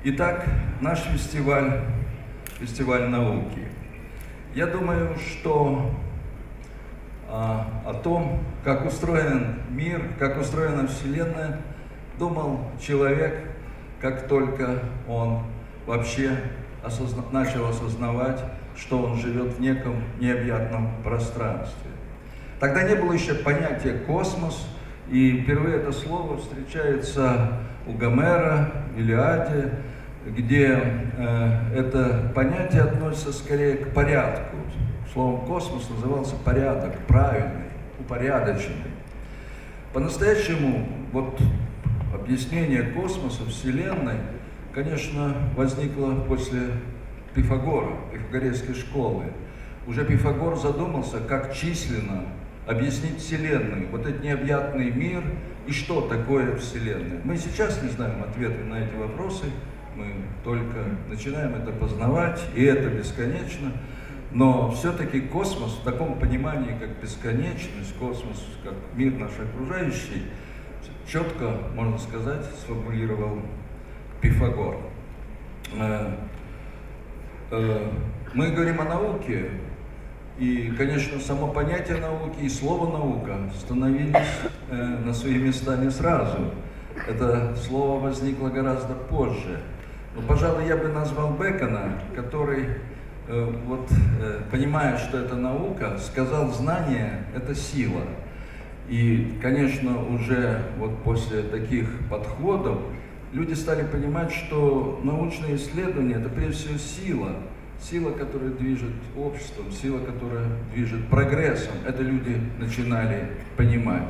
Итак, наш фестиваль, фестиваль науки. Я думаю, что о том, как устроен мир, как устроена Вселенная, думал человек, как только он вообще начал осознавать, что он живет в неком необъятном пространстве. Тогда не было еще понятия «космос», и впервые это слово встречается у Гомера, в Илиаде, где это понятие относится скорее к порядку. Словом «космос» назывался порядок, правильный, упорядоченный. По-настоящему вот объяснение космоса, Вселенной, конечно, возникло после Пифагора, Пифагорейской школы. Уже Пифагор задумался, как численно объяснить Вселенную, вот этот необъятный мир и что такое Вселенная. Мы сейчас не знаем ответы на эти вопросы, мы только начинаем это познавать, и это бесконечно, но все-таки космос в таком понимании, как бесконечность, космос как мир наш окружающий, четко, можно сказать, сформулировал Пифагор. Мы говорим о науке, и, конечно, само понятие науки и слово «наука» становились на свои места не сразу. Это слово возникло гораздо позже. Но, пожалуй, я бы назвал Бекона, который, понимая, что это наука, сказал: знание – это сила. И, конечно, уже вот после таких подходов люди стали понимать, что научные исследования – это прежде всего сила. Сила, которая движет обществом, сила, которая движет прогрессом. Это люди начинали понимать.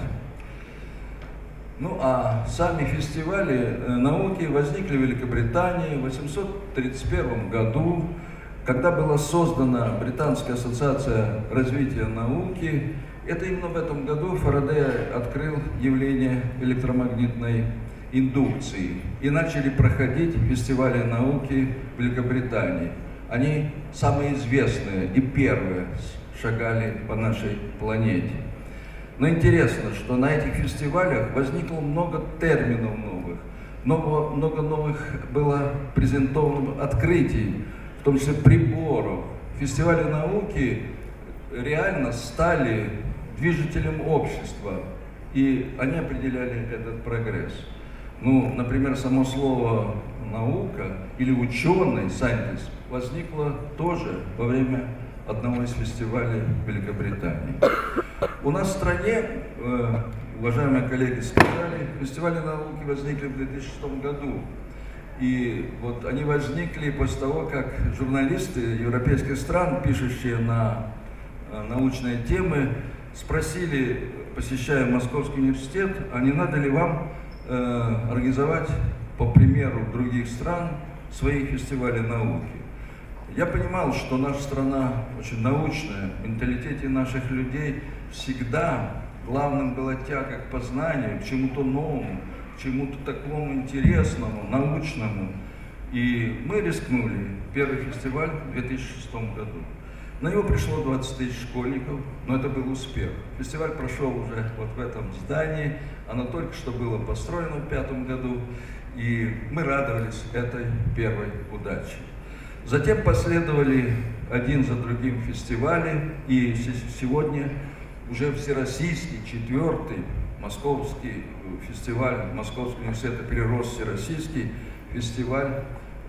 Ну а сами фестивали науки возникли в Великобритании в 1831 году, когда была создана Британская ассоциация развития науки. Это именно в этом году Фарадей открыл явление электромагнитной индукции. И начали проходить фестивали науки в Великобритании. Они самые известные и первые шагали по нашей планете. Но интересно, что на этих фестивалях возникло много терминов новых, много новых было презентовано открытий, в том числе приборов. Фестивали науки реально стали движителем общества, и они определяли этот прогресс. Ну, например, само слово «наука» или «ученый», «scientist» возникло тоже во время одного из фестивалей в Великобритании. У нас в стране, уважаемые коллеги сказали, фестивали науки возникли в 2006 году. И вот они возникли после того, как журналисты европейских стран, пишущие на научные темы, спросили, посещая Московский университет, а не надо ли вам организовать, по примеру других стран, свои фестивали науки. Я понимал, что наша страна очень научная, в менталитете наших людей всегда главным была тяга к познанию, к чему-то новому, к чему-то такому интересному, научному. И мы рискнули. Первый фестиваль в 2006 году. На него пришло 20 тысяч школьников, но это был успех. Фестиваль прошел уже вот в этом здании, оно только что было построено в 2005 году, и мы радовались этой первой удаче. Затем последовали один за другим фестивали, и сегодня уже всероссийский, 4-й московский фестиваль Московского университета перерос в всероссийский фестиваль,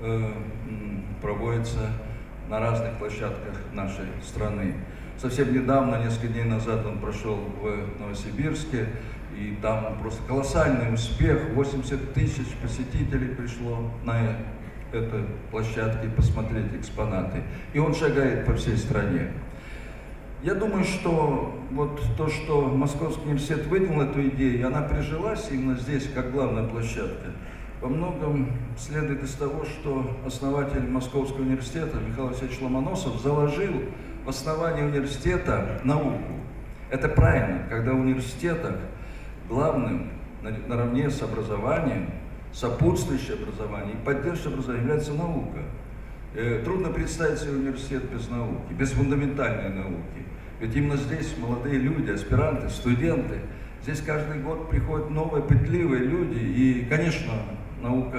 проводится на разных площадках нашей страны. Совсем недавно, несколько дней назад, он прошел в Новосибирске, и там просто колоссальный успех, 80 тысяч посетителей пришло на этой площадке посмотреть экспонаты. И он шагает по всей стране. Я думаю, что вот то, что Московский университет выдвинул эту идею, она прижилась именно здесь, как главная площадка, во многом следует из того, что основатель Московского университета Михаил Васильевич Ломоносов заложил в основании университета науку. Это правильно, когда в университетах главным, наравне с образованием, сопутствующее образование и поддерживающее образование является наука. Трудно представить себе университет без науки, без фундаментальной науки. Ведь именно здесь молодые люди, аспиранты, студенты, здесь каждый год приходят новые, пытливые люди, и, конечно, наука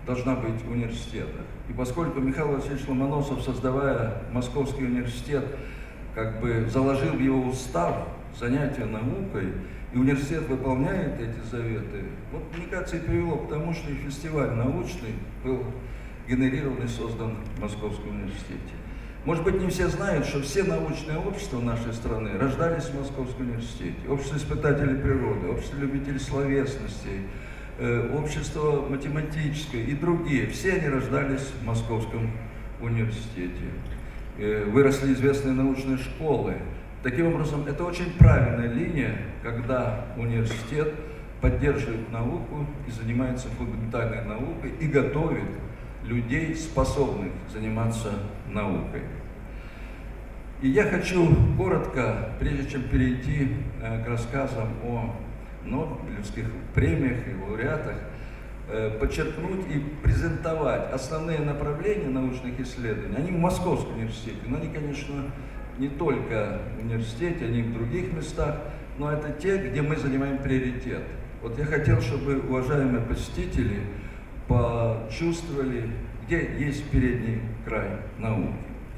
должна быть в университетах. И поскольку Михаил Васильевич Ломоносов, создавая Московский университет, как бы заложил в его устав занятия наукой, и университет выполняет эти заветы, вот, мне кажется, и привело к тому, что и фестиваль научный был генерирован и создан в Московском университете. Может быть, не все знают, что все научные общества нашей страны рождались в Московском университете. Общество испытателей природы, общество любителей словесности, общество математическое и другие. Все они рождались в Московском университете. Выросли известные научные школы. Таким образом, это очень правильная линия, когда университет поддерживает науку и занимается фундаментальной наукой и готовит людей, способных заниматься наукой. И я хочу коротко, прежде чем перейти к рассказам о Нобелевских премиях и лауреатах, подчеркнуть и презентовать основные направления научных исследований. Они в Московском университете, но они, конечно, не только в университете, они и в других местах, но это те, где мы занимаем приоритет. Вот я хотел, чтобы уважаемые посетители почувствовали, где есть передний край науки.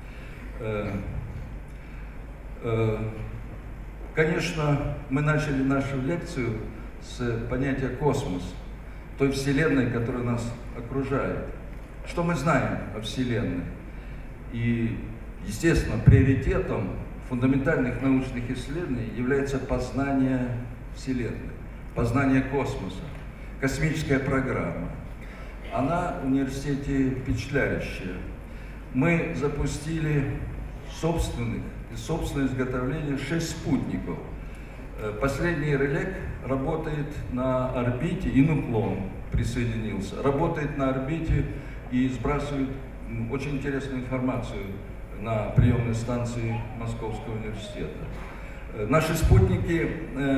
Конечно, мы начали нашу лекцию с понятия космос, той Вселенной, которая нас окружает. Что мы знаем о Вселенной? И, естественно, приоритетом фундаментальных научных исследований является познание Вселенной, познание космоса, космическая программа. Она в университете впечатляющая. Мы запустили собственное изготовление 6 спутников. Последний релек работает на орбите, и Нуклон присоединился, работает на орбите и сбрасывает очень интересную информацию на приемной станции Московского университета. Наши спутники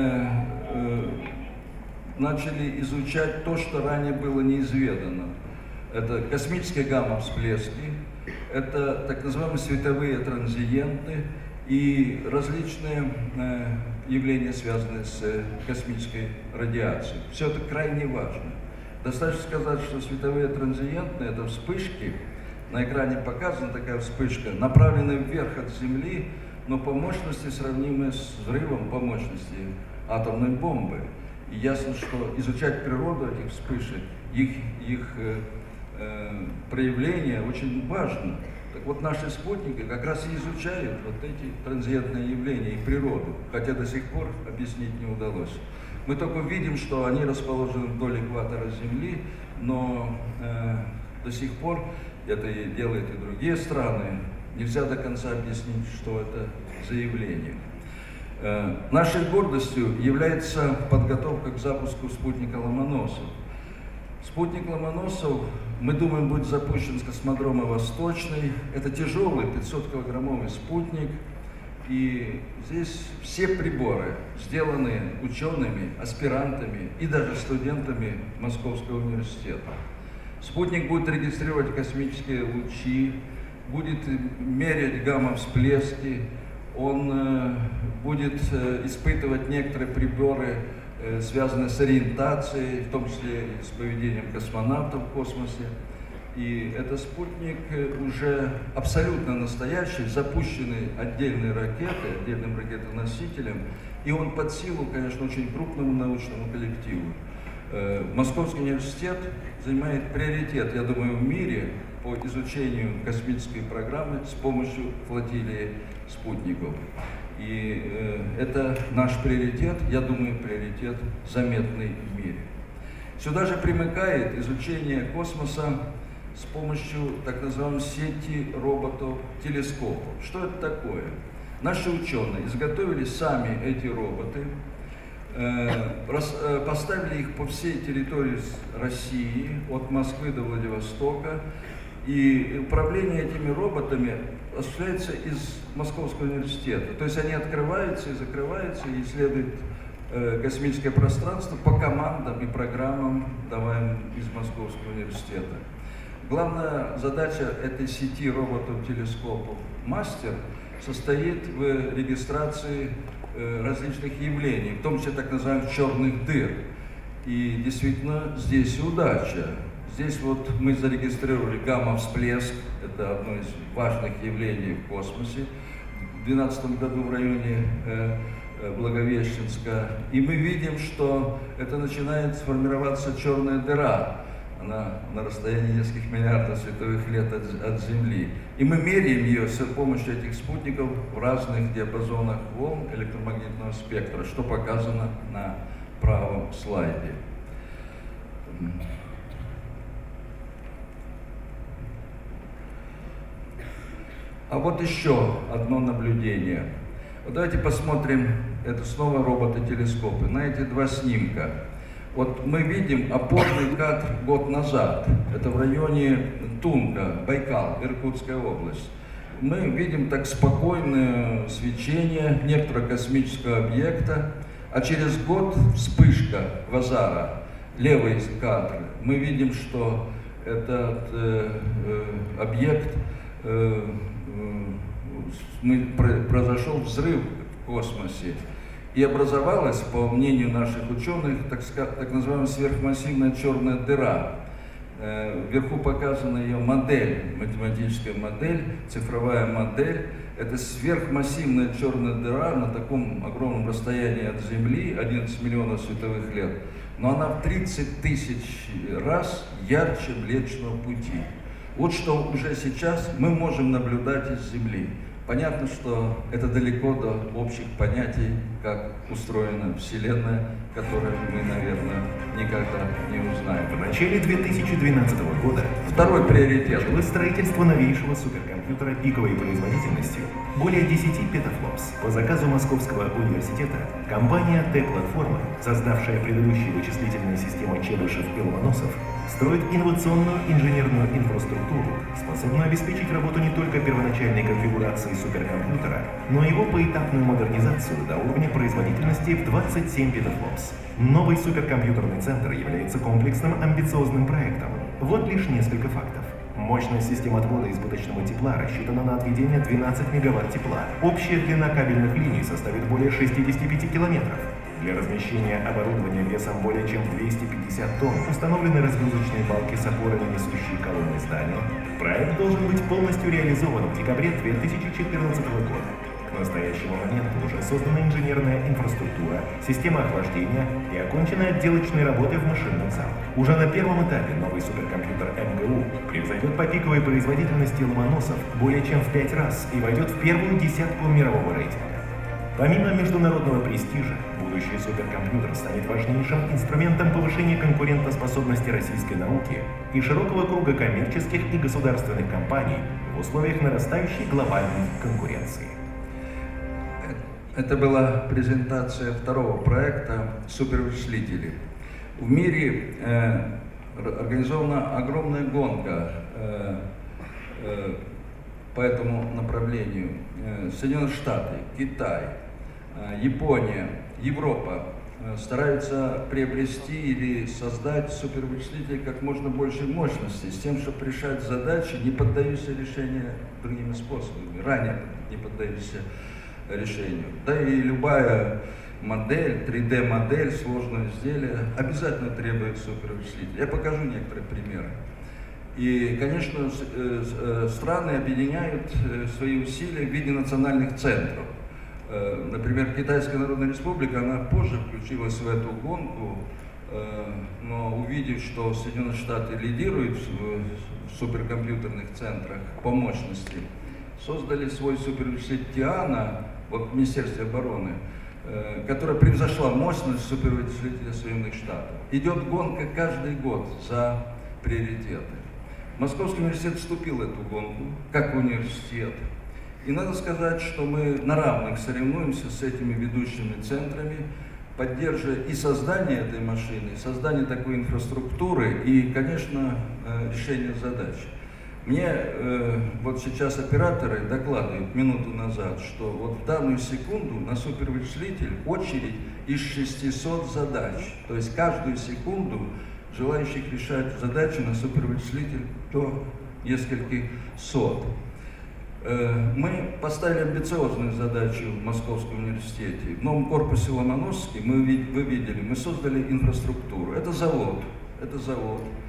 начали изучать то, что ранее было неизведано. Это космические гамма-всплески, это так называемые световые транзиенты и различные явления, связанные с космической радиацией. Все это крайне важно. Достаточно сказать, что световые транзиенты – это вспышки, на экране показана такая вспышка, направленная вверх от Земли, но по мощности сравнимая с взрывом по мощности атомной бомбы. И ясно, что изучать природу этих вспышек, их проявление очень важно. Так вот, наши спутники как раз и изучают вот эти транзиентные явления и природу, хотя до сих пор объяснить не удалось. Мы только видим, что они расположены вдоль экватора Земли, но до сих пор, это и делают и другие страны, нельзя до конца объяснить, что это за явление. Нашей гордостью является подготовка к запуску спутника Ломоносов. Спутник Ломоносов, мы думаем, будет запущен с космодрома Восточный. Это тяжелый 500-килограммовый спутник. И здесь все приборы сделаны учеными, аспирантами и даже студентами Московского университета. Спутник будет регистрировать космические лучи, будет мерять гамма-всплески, он будет испытывать некоторые приборы, связанные с ориентацией, в том числе и с поведением космонавтов в космосе. И этот спутник уже абсолютно настоящий, запущенный отдельной ракетой, отдельным ракетоносителем, и он под силу, конечно, очень крупному научному коллективу. Московский университет занимает приоритет, я думаю, в мире по изучению космической программы с помощью флотилии спутников. И это наш приоритет, я думаю, приоритет заметный в мире. Сюда же примыкает изучение космоса с помощью так называемой сети роботов-телескопов. Что это такое? Наши ученые изготовили сами эти роботы, поставили их по всей территории России, от Москвы до Владивостока, и управление этими роботами осуществляется из Московского университета. То есть они открываются и закрываются и исследуют космическое пространство по командам и программам, даваемым из Московского университета. Главная задача этой сети роботов-телескопов «Мастер» состоит в регистрации различных явлений, в том числе так называемых черных дыр. И действительно здесь удача. Здесь вот мы зарегистрировали гамма-всплеск, это одно из важных явлений в космосе, в 2012 году в районе Благовещенска. И мы видим, что это начинает сформироваться черная дыра. Она на расстоянии нескольких миллиардов световых лет от Земли. И мы меряем ее с помощью этих спутников в разных диапазонах волн электромагнитного спектра, что показано на правом слайде. А вот еще одно наблюдение. Вот давайте посмотрим, это снова роботы-телескопы, на эти два снимка. Вот мы видим опорный кадр год назад, это в районе Тунга, Байкал, Иркутская область. Мы видим так спокойное свечение некоторого космического объекта, а через год вспышка квазара, левый кадр. Мы видим, что этот объект, произошел взрыв в космосе. И образовалась, по мнению наших ученых, так называемая сверхмассивная черная дыра. Вверху показана ее модель, математическая модель, цифровая модель. Это сверхмассивная черная дыра на таком огромном расстоянии от Земли, 11 миллионов световых лет, но она в 30 тысяч раз ярче Млечного Пути. Вот что уже сейчас мы можем наблюдать из Земли. Понятно, что это далеко до общих понятий, как устроена Вселенная, которую мы, наверное, никогда не узнаем. В начале 2012 года второй приоритет — строительство новейшего суперкомпьютера пиковой производительностью более 10 петафлопс. По заказу Московского университета компания Т-Платформа, создавшая предыдущие вычислительные системы Чебышев и Ломоносов, строит инновационную инженерную инфраструктуру, способную обеспечить работу не только первоначальной конфигурации суперкомпьютера, но и его поэтапную модернизацию до уровня производительности в 27 петафлопс. Новый суперкомпьютерный центр является комплексным амбициозным проектом. Вот лишь несколько фактов. Мощность систем отвода избыточного тепла рассчитана на отведение 12 мегаватт тепла. Общая длина кабельных линий составит более 65 километров. Для размещения оборудования весом более чем 250 тонн установлены разгрузочные балки с опорами, несущие колонны здания. Проект должен быть полностью реализован в декабре 2014 года. К настоящему моменту уже создана инженерная инфраструктура, система охлаждения и окончены отделочные работы в машинном зале. Уже на первом этапе новый суперкомпьютер МГУ превзойдет по пиковой производительности Ломоносов более чем в 5 раз и войдет в первую десятку мирового рейтинга. Помимо международного престижа, будущий суперкомпьютер станет важнейшим инструментом повышения конкурентоспособности российской науки и широкого круга коммерческих и государственных компаний в условиях нарастающей глобальной конкуренции. Это была презентация второго проекта «Супервычислители». В мире организована огромная гонка по этому направлению. Соединенные Штаты, Китай, Япония, Европа стараются приобрести или создать супервычислители как можно большей мощности, с тем, чтобы решать задачи, не поддающиеся решению другими способами, ранее не поддающиеся решению. Да и любая модель, 3D-модель, сложное изделие обязательно требует супервычислителя. Я покажу некоторые примеры. И, конечно, страны объединяют свои усилия в виде национальных центров. Например, Китайская Народная Республика, она позже включилась в эту гонку, но увидев, что Соединенные Штаты лидируют в суперкомпьютерных центрах по мощности, создали свой супервычислитель Тиана в Министерстве обороны, которая превзошла мощность супервычислителя Соединенных Штатов. Идет гонка каждый год за приоритеты. Московский университет вступил в эту гонку как университет. И надо сказать, что мы на равных соревнуемся с этими ведущими центрами, поддерживая и создание этой машины, и создание такой инфраструктуры, и, конечно, решение задач. Мне вот сейчас операторы докладывают минуту назад, что вот в данную секунду на супервычислитель очередь из 600 задач. То есть каждую секунду желающих решать задачи на супервычислитель до нескольких сот. Мы поставили амбициозную задачу в Московском университете. В новом корпусе Ломоносовский, вы видели, мы создали инфраструктуру. Это завод.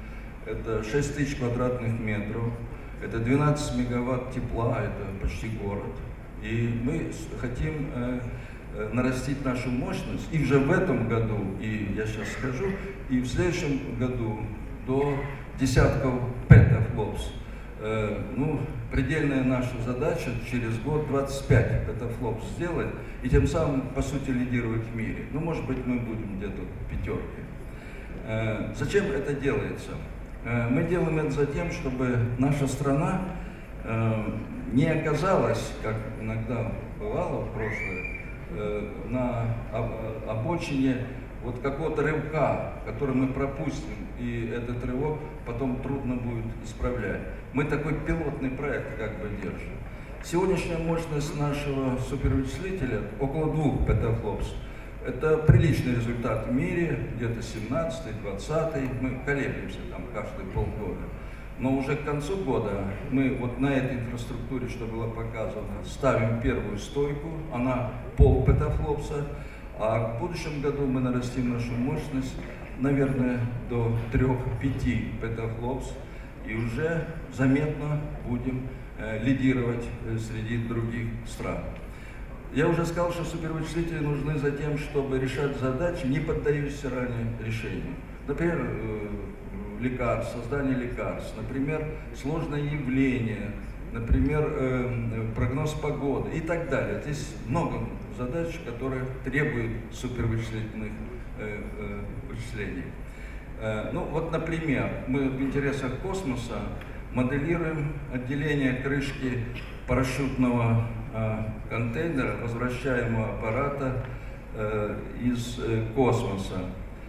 это 6000 квадратных метров, это 12 мегаватт тепла, это почти город. И мы хотим нарастить нашу мощность и уже в этом году, и я сейчас скажу, и в следующем году до десятков петафлопс. Ну, предельная наша задача через год 25 петафлопс сделать и тем самым, по сути, лидировать в мире. Ну, может быть, мы будем где-то в пятерке. Зачем это делается? Мы делаем это за тем, чтобы наша страна не оказалась, как иногда бывало в прошлое, на обочине вот какого-то рывка, который мы пропустим, и этот рывок потом трудно будет исправлять. Мы такой пилотный проект как бы держим. Сегодняшняя мощность нашего супервычислителя около 2 петафлопс. Это приличный результат в мире, где-то 17-й, 20-й, мы колеблемся там каждые полгода. Но уже к концу года мы вот на этой инфраструктуре, что было показано, ставим первую стойку, она пол петафлопса, а в будущем году мы нарастим нашу мощность, наверное, до 3-5 петафлопс, и уже заметно будем лидировать среди других стран. Я уже сказал, что супервычислители нужны за тем, чтобы решать задачи, не поддающиеся ранее решению. Например, лекарств, создание лекарств, например, сложное явление, например, прогноз погоды и так далее. Здесь много задач, которые требуют супервычислительных вычислений. Ну вот, например, мы в интересах космоса моделируем отделение крышки парашютного контейнера, возвращаемого аппарата из космоса.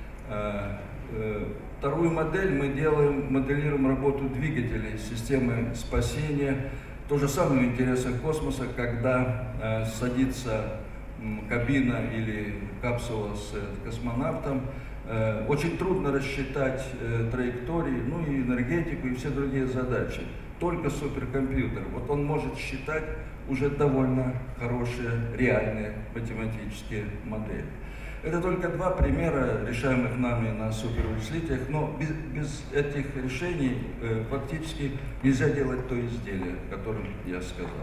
Вторую модель мы моделируем работу двигателей системы спасения. То же самое в интересах космоса, когда садится кабина или капсула с космонавтом, очень трудно рассчитать траектории, ну и энергетику, и все другие задачи. Только суперкомпьютер. Вот он может считать уже довольно хорошие, реальные математические модели. Это только два примера, решаемых нами на супервычислителях, но без этих решений фактически нельзя делать то изделие, о котором я сказал.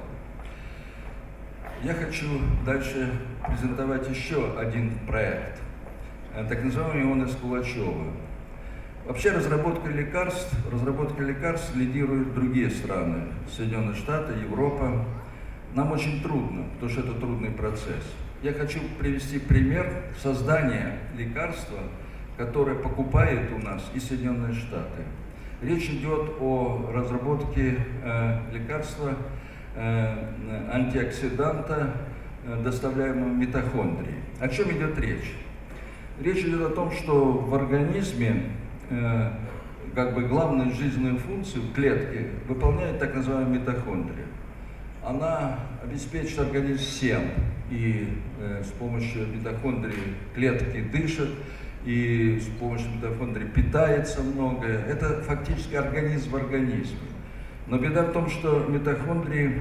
Я хочу дальше презентовать еще один проект, так называемый ионы Скулачева. Вообще разработка лекарств лидируют другие страны, Соединенные Штаты, Европа. Нам очень трудно, потому что это трудный процесс. Я хочу привести пример создания лекарства, которое покупает у нас и Соединенные Штаты. Речь идет о разработке лекарства, антиоксиданта, доставляемого митохондрии. О чем идет речь? Речь идет о том, что в организме как бы главную жизненную функцию в клетке выполняет так называемая митохондрия. Она обеспечит организм всем, и с помощью митохондрии клетки дышат, и с помощью митохондрии питается многое. Это фактически организм в организме. Но беда в том, что митохондрии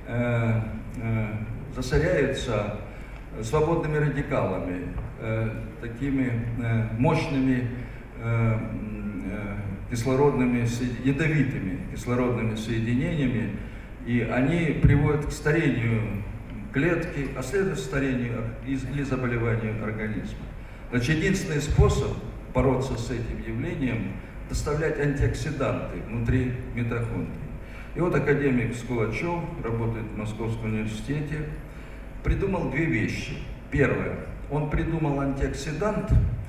засоряются свободными радикалами, такими мощными кислородными, ядовитыми кислородными соединениями, и они приводят к старению клетки, а следует старению или заболеванию организма. Значит, единственный способ бороться с этим явлением – доставлять антиоксиданты внутри митохондрий. И вот академик Скулачев, работает в Московском университете, придумал две вещи. Первое, он придумал антиоксидант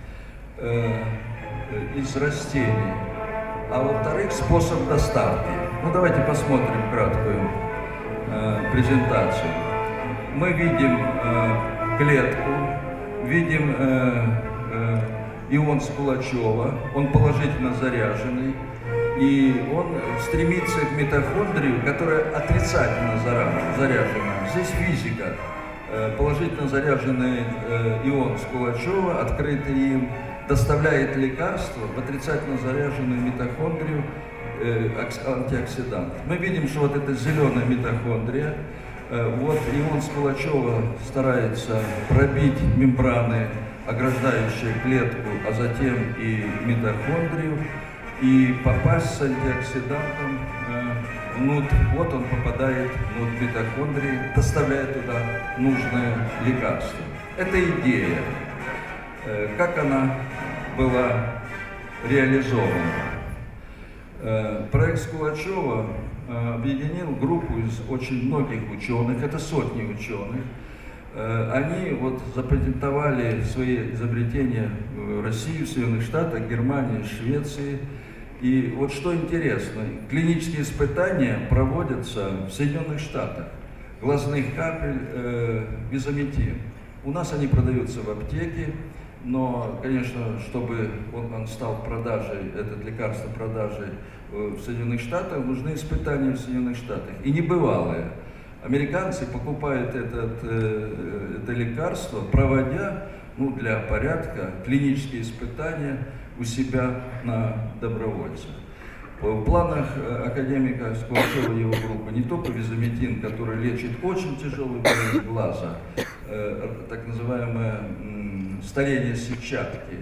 из растений, а во-вторых, способ доставки. Ну, давайте посмотрим краткую презентацию. Мы видим клетку, видим ион Скулачева, он положительно заряженный, и он стремится к митохондрию, которая отрицательно заряжена. Здесь физика. Положительно заряженный ион Скулачева, открытый им, доставляет лекарство в отрицательно заряженную митохондрию, антиоксидант. Мы видим, что вот эта зеленая митохондрия, вот ион Скулачева старается пробить мембраны, ограждающие клетку, а затем и митохондрию. и попасть с антиоксидантом внутрь, вот он попадает внутрь митохондрии, доставляя туда нужное лекарство. Это идея. Как она была реализована? Проект Скулачева объединил группу из очень многих ученых, это сотни ученых. Они вот запатентовали свои изобретения в России, в Соединенных Штатах, Германии, Швеции. И вот что интересно, клинические испытания проводятся в Соединенных Штатах. Глазных капель визаметин. У нас они продаются в аптеке, но, конечно, чтобы он стал продажей, это лекарство продажей в Соединенных Штатах, нужны испытания в Соединенных Штатах. И небывалые. Американцы покупают это лекарство, проводя, для порядка, клинические испытания у себя на добровольцах. В планах академика Скулачева и его группы не только визаметин, который лечит очень тяжелую болезнь глаза, так называемое старение сетчатки,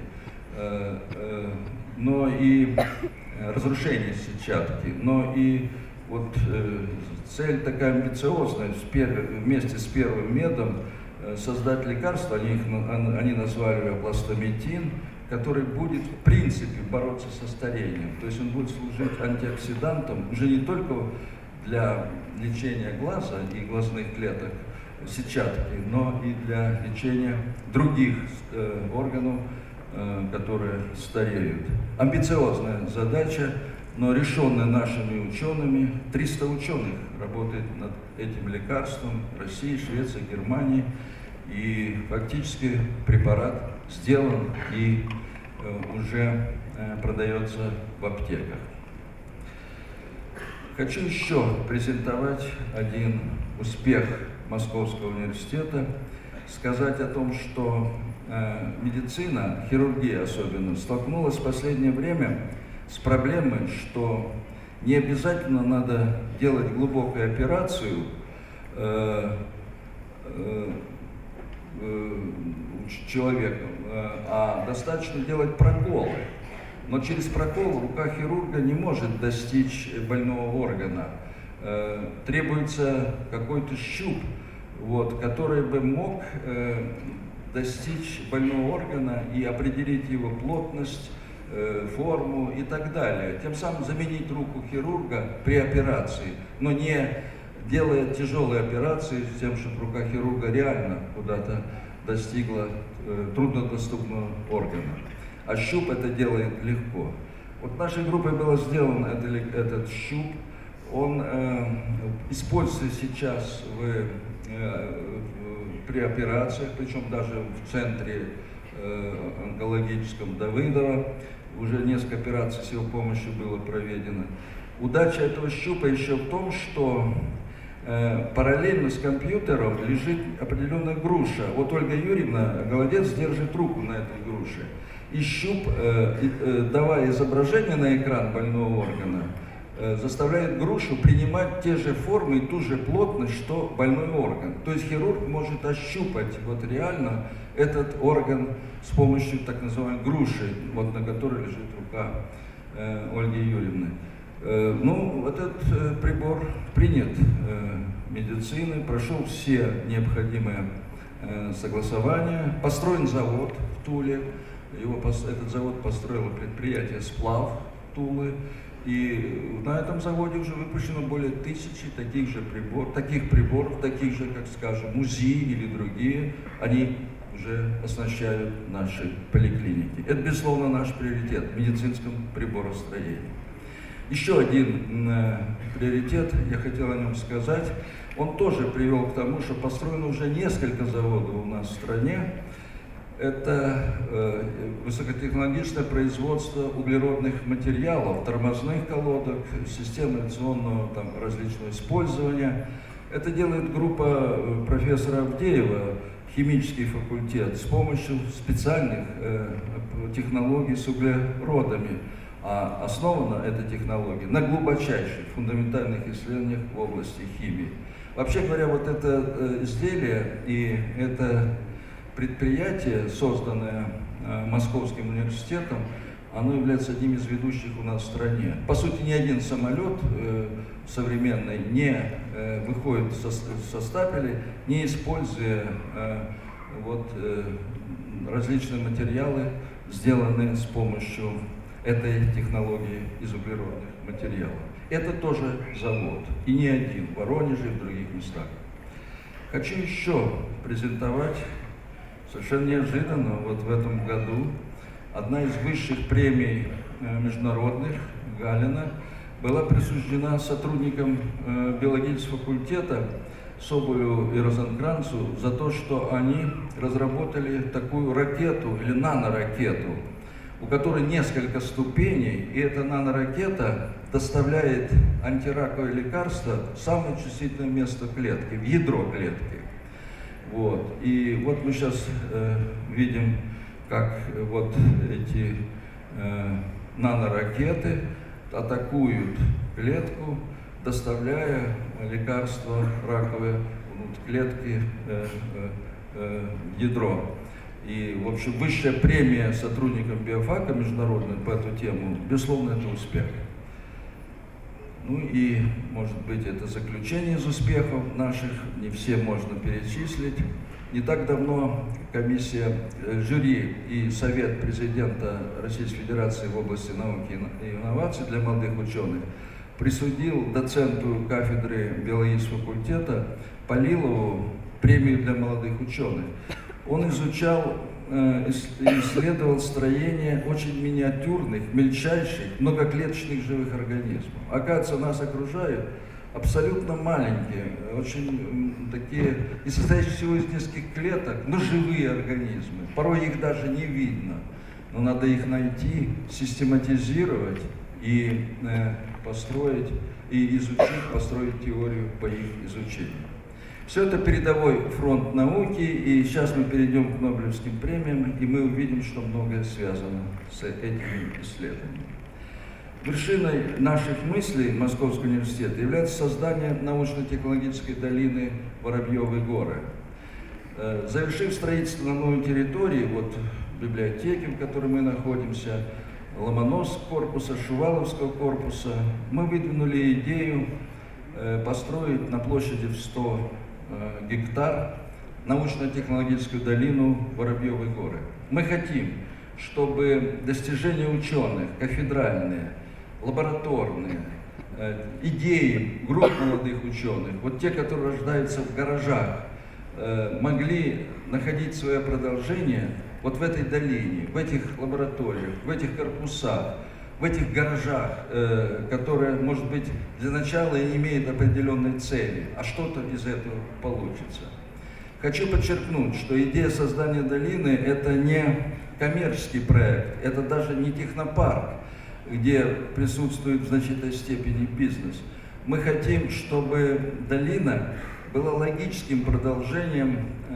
но и разрушение сетчатки, но и вот цель такая амбициозная, вместе с первым медом создать лекарство, они назвали его пластомитин, который будет в принципе бороться со старением. То есть он будет служить антиоксидантом уже не только для лечения глаза и глазных клеток, сетчатки, но и для лечения других органов, которые стареют. Амбициозная задача, но решенная нашими учеными. 300 ученых работает над этим лекарством в России, Швеции, Германии. И фактически препарат сделан и уже продается в аптеках. Хочу еще презентовать один успех Московского университета, сказать о том, что медицина, хирургия особенно, столкнулась в последнее время с проблемой, что не обязательно надо делать глубокую операцию человеком, а достаточно делать проколы. Но через прокол рука хирурга не может достичь больного органа. Требуется какой-то щуп, который бы мог достичь больного органа и определить его плотность, форму и так далее. Тем самым заменить руку хирурга при операции, но не делая тяжелые операции с тем, чтобы рука хирурга реально куда-то достигла труднодоступного органа. А щуп это делает легко. Вот нашей группой было сделан этот щуп. Он используется сейчас при операциях, причем даже в центре онкологическом Давыдова. Уже несколько операций с его помощью было проведено. Удача этого щупа еще в том, что параллельно с компьютером лежит определенная груша. Вот Ольга Юрьевна Голодец держит руку на этой груше. И щуп, давая изображение на экран больного органа, заставляет грушу принимать те же формы и ту же плотность, что больной орган. То есть хирург может ощупать реально этот орган с помощью так называемой груши, на которой лежит рука Ольги Юрьевны. Этот прибор принят медициной, прошел все необходимые согласования, построен завод в Туле. Этот завод построило предприятие «Сплав» Тулы. И на этом заводе уже выпущено более 1000 таких приборов, таких же, как, скажем, УЗИ или другие. Они уже оснащают наши поликлиники. Это, безусловно, наш приоритет в медицинском приборостроении. Еще один приоритет, я хотел о нем сказать, он тоже привел к тому, что построено уже несколько заводов у нас в стране. Это высокотехнологичное производство углеродных материалов, тормозных колодок, систем авиационного различного использования. Это делает группа профессора Авдеева, химический факультет, с помощью специальных технологий с углеродами. А основана эта технология на глубочайших фундаментальных исследованиях в области химии. Вообще говоря, это изделие и это предприятие, созданное Московским университетом, оно является одним из ведущих у нас в стране. По сути, ни один самолет современный не выходит со стапелей, не используя различные материалы, сделанные с помощью этой технологии из углеродных материалов. Это тоже завод, и не один, в Воронеже и в других местах. Хочу еще презентовать совершенно неожиданно, вот в этом году, одна из высших премий международных, Галина, была присуждена сотрудникам биологического факультета Соболю и Розенкранцу за то, что они разработали такую ракету или наноракету, у которой несколько ступеней, и эта наноракета доставляет антираковое лекарство в самое чувствительное место клетки, в ядро клетки. Вот. И вот мы сейчас видим, как вот эти наноракеты атакуют клетку, доставляя лекарство раковое внутрь клетки, ядро. И, в общем, высшая премия сотрудникам биофака международная по эту тему, безусловно, это успех. Ну и, может быть, это заключение из успехов наших, не все можно перечислить. Не так давно комиссия, жюри и совет президента Российской Федерации в области науки и инноваций для молодых ученых присудил доценту кафедры биологического факультета Полилову премию для молодых ученых. Он изучал и исследовал строение очень миниатюрных, мельчайших, многоклеточных живых организмов. Оказывается, нас окружают абсолютно маленькие, очень такие, и состоящие всего из нескольких клеток, но живые организмы. Порой их даже не видно, но надо их найти, систематизировать и построить, и изучить, построить теорию по их изучению. Все это передовой фронт науки, и сейчас мы перейдем к Нобелевским премиям, и мы увидим, что многое связано с этими исследованиями. Вершиной наших мыслей Московского университета является создание научно-технологической долины Воробьевы горы. Завершив строительство на новой территории, вот библиотеки, в которой мы находимся, Ломоносовского корпуса, Шуваловского корпуса, мы выдвинули идею построить на площади в 100 гектар научно-технологическую долину Воробьевы горы. Мы хотим, чтобы достижения ученых, кафедральные, лабораторные, идеи групп молодых ученых, вот те, которые рождаются в гаражах, могли находить свое продолжение вот в этой долине, в этих лабораториях, в этих корпусах, в этих гаражах, которые, может быть, для начала и имеют определенные цели, а что-то из этого получится. Хочу подчеркнуть, что идея создания долины – это не коммерческий проект, это даже не технопарк, где присутствует в значительной степени бизнес. Мы хотим, чтобы долина была логическим продолжением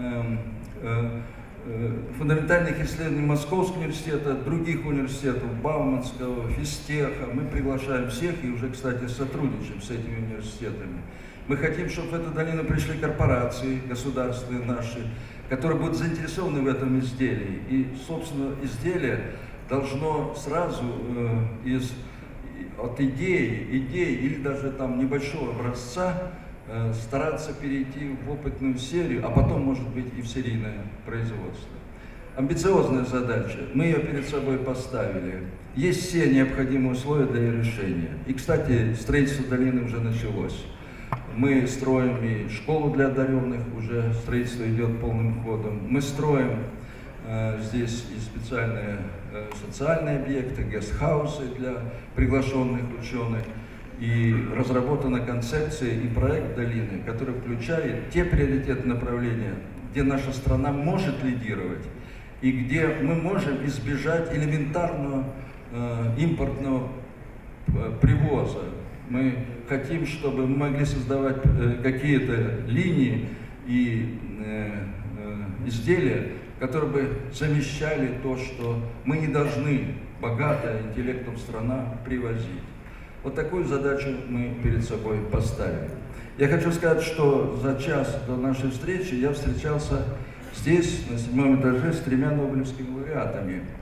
фундаментальных исследований Московского университета, других университетов, Бауманского, Физтеха. Мы приглашаем всех и уже, кстати, сотрудничаем с этими университетами. Мы хотим, чтобы в эту долину пришли корпорации государственные наши, которые будут заинтересованы в этом изделии. И, собственно, изделие должно сразу от идеи или даже там небольшого образца стараться перейти в опытную серию, а потом, может быть, и в серийное производство. Амбициозная задача, мы ее перед собой поставили. Есть все необходимые условия для ее решения. И, кстати, строительство долины уже началось. Мы строим и школу для одаренных, уже строительство идет полным ходом. Мы строим здесь и специальные социальные объекты, гестхаусы для приглашенных ученых. И разработана концепция и проект долины, который включает те приоритетные направления, где наша страна может лидировать и где мы можем избежать элементарного импортного привоза. Мы хотим, чтобы мы могли создавать какие-то линии и изделия, которые бы замещали то, что мы не должны, богатая интеллектом страна, привозить. Вот такую задачу мы перед собой поставили. Я хочу сказать, что за час до нашей встречи я встречался здесь, на 7-м этаже, с 3 нобелевскими лауреатами.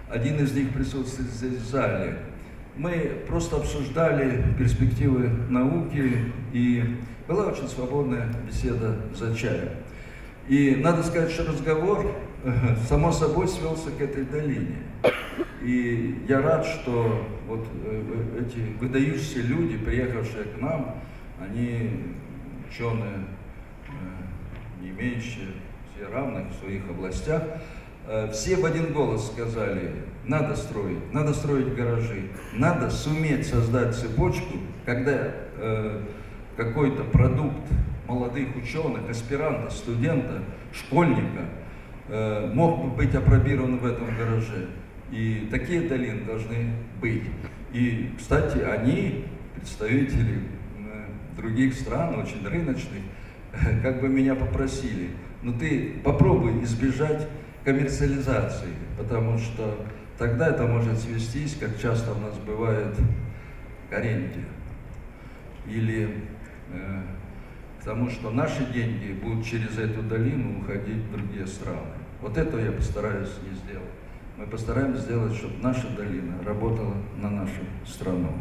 один из них присутствует здесь в зале. Мы просто обсуждали перспективы науки, и была очень свободная беседа за чаем. И надо сказать, что разговор, само собой, свелся к этой долине. И я рад, что вот эти выдающиеся люди, приехавшие к нам, они ученые, не имеющие все равных в своих областях, все в один голос сказали: надо строить гаражи, надо суметь создать цепочку, когда какой-то продукт молодых ученых, аспиранта, студента, школьника мог бы быть апробирован в этом гараже. И такие долины должны быть. И, кстати, они, представители других стран, очень рыночных, как бы меня попросили: ну ты попробуй избежать коммерциализации, потому что тогда это может свестись, как часто у нас бывает, к аренде. Или к тому, что наши деньги будут через эту долину уходить в другие страны. Вот этого я постараюсь не сделать. Мы постараемся сделать, чтобы наша долина работала на нашу страну.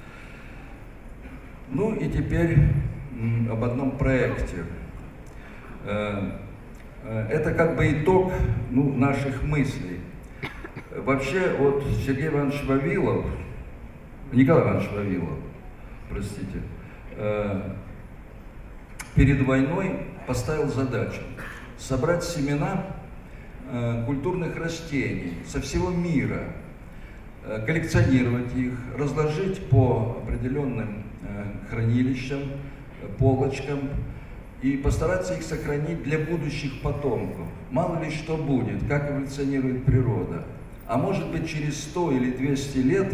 Ну и теперь об одном проекте. Это как бы итог наших мыслей. Вообще, вот Сергей Иванович Вавилов, Николай Иванович Вавилов, простите, перед войной поставил задачу собрать семена культурных растений со всего мира, коллекционировать их, разложить по определенным хранилищам, полочкам и постараться их сохранить для будущих потомков. Мало ли что будет, как эволюционирует природа. А может быть, через 100 или 200 лет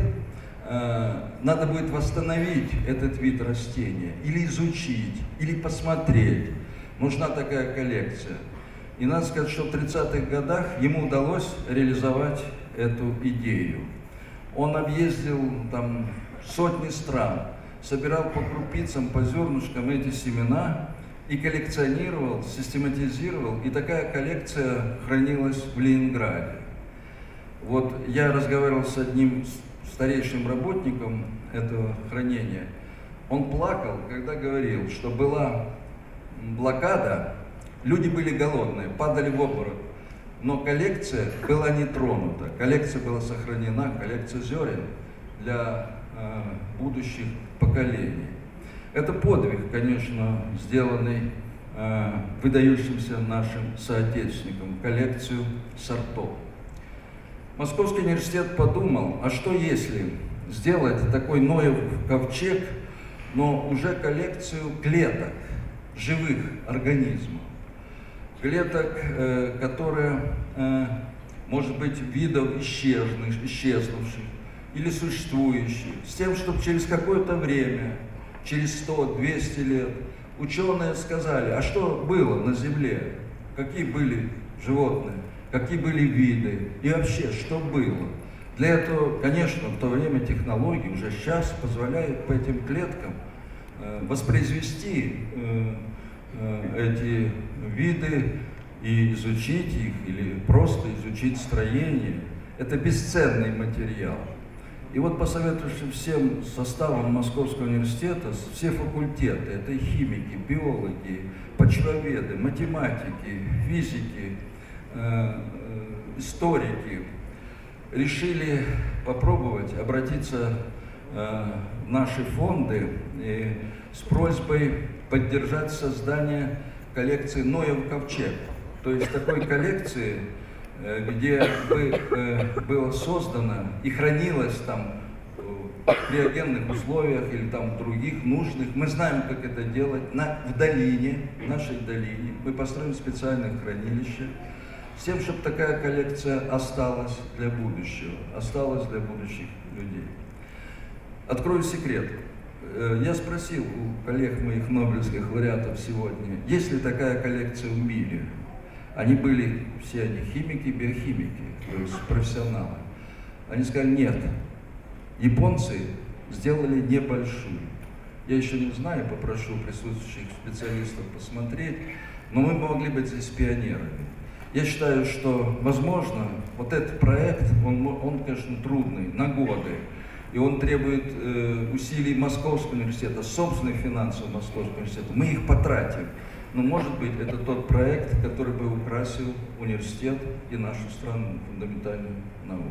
надо будет восстановить этот вид растения, или изучить, или посмотреть. Нужна такая коллекция. И надо сказать, что в 30-х годах ему удалось реализовать эту идею. Он объездил там сотни стран, собирал по крупицам, по зернышкам эти семена и коллекционировал, систематизировал, и такая коллекция хранилась в Ленинграде. Вот я разговаривал с одним старейшим работником этого хранения. Он плакал, когда говорил, что была блокада, люди были голодные, падали в обморок, но коллекция была не тронута, коллекция была сохранена, коллекция зерен для будущих поколений. Это подвиг, конечно, сделанный выдающимся нашим соотечественникам, коллекцию сортов. Московский университет подумал, а что если сделать такой Ноев ковчег, но уже коллекцию клеток, живых организмов. Клеток, которые, может быть, видов исчезнувших или существующих, с тем, чтобы через какое-то время, через 100-200 лет, ученые сказали, а что было на Земле, какие были животные, какие были виды и вообще, что было. Для этого, конечно, в то время технологии уже сейчас позволяют по этим клеткам воспроизвести эти виды и изучить их, или просто изучить строение. Это бесценный материал. И вот, посоветовавшись всем составом Московского университета, все факультеты, это и химики, биологи, почвоведы, математики, физики, историки, решили попробовать обратиться в наши фонды с просьбой поддержать создание коллекции Ноев ковчег. То есть такой коллекции, где бы было создано и хранилось там в криогенных условиях или там в других нужных. Мы знаем, как это делать в долине, в нашей долине. Мы построим специальное хранилище с тем, чтобы такая коллекция осталась для будущего, осталась для будущих людей. Открою секрет. Я спросил у коллег моих нобелевских лауреатов сегодня, есть ли такая коллекция в мире. Они были, все они химики, биохимики, то есть профессионалы. Они сказали, нет, японцы сделали небольшую. Я еще не знаю, попрошу присутствующих специалистов посмотреть, но мы могли быть здесь пионерами. Я считаю, что, возможно, вот этот проект, он, конечно, трудный, на годы. И он требует усилий Московского университета, собственных финансов Московского университета. Мы их потратим. Но, может быть, это тот проект, который бы украсил университет и нашу страну, фундаментальную науку.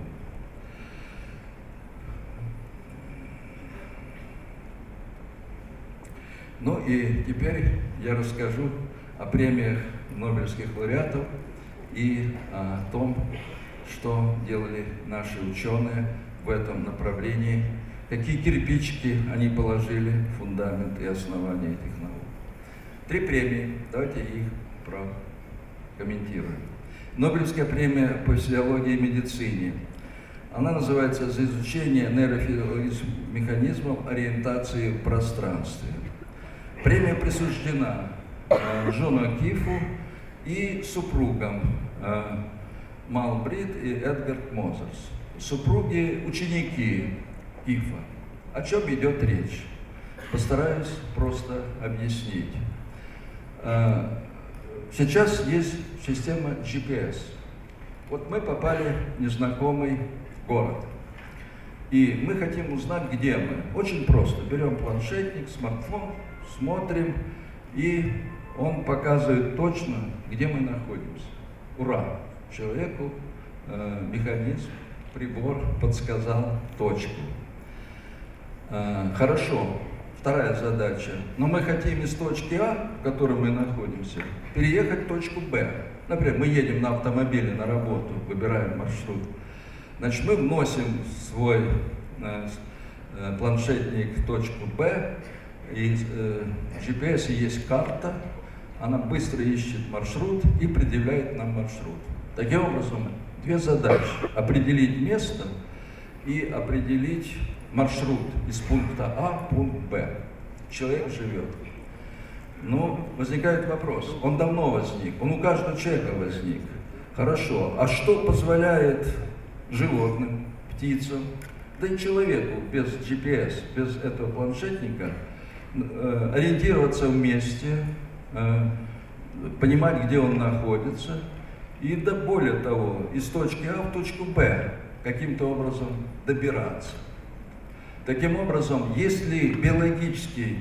Ну и теперь я расскажу о премиях Нобелевских лауреатов и о том, что делали наши ученые в этом направлении, какие кирпичики они положили в фундамент и основание этих наук. 3 премии, давайте их прокомментируем. Нобелевская премия по физиологии и медицине. Она называется «За изучение нейрофизиологических механизмов ориентации в пространстве». Премия присуждена Джону Кифу и супругам Мал Брит и Эдгард Мозерс. Супруги – ученики Кифа. О чем идет речь? Постараюсь просто объяснить. Сейчас есть система GPS. Вот мы попали в незнакомый город. И мы хотим узнать, где мы. Очень просто. Берем планшетник, смартфон, смотрим, и он показывает точно, где мы находимся. Ура! Человеку механизм, прибор подсказал точку. Хорошо. Вторая задача. Но мы хотим из точки А, в которой мы находимся, переехать в точку Б. Например, мы едем на автомобиле на работу, выбираем маршрут. Значит, мы вносим свой планшетник в точку Б, и в GPS есть карта, она быстро ищет маршрут и предъявляет нам маршрут. Таким образом, 2 задачи. Определить место и определить маршрут из пункта А в пункт Б. Человек живет. Но возникает вопрос, он давно возник, он у каждого человека возник. Хорошо, а что позволяет животным, птицам, да и человеку без GPS, без этого планшетника ориентироваться в месте, понимать, где он находится, и да более того, из точки А в точку Б каким-то образом добираться. Таким образом, если биологический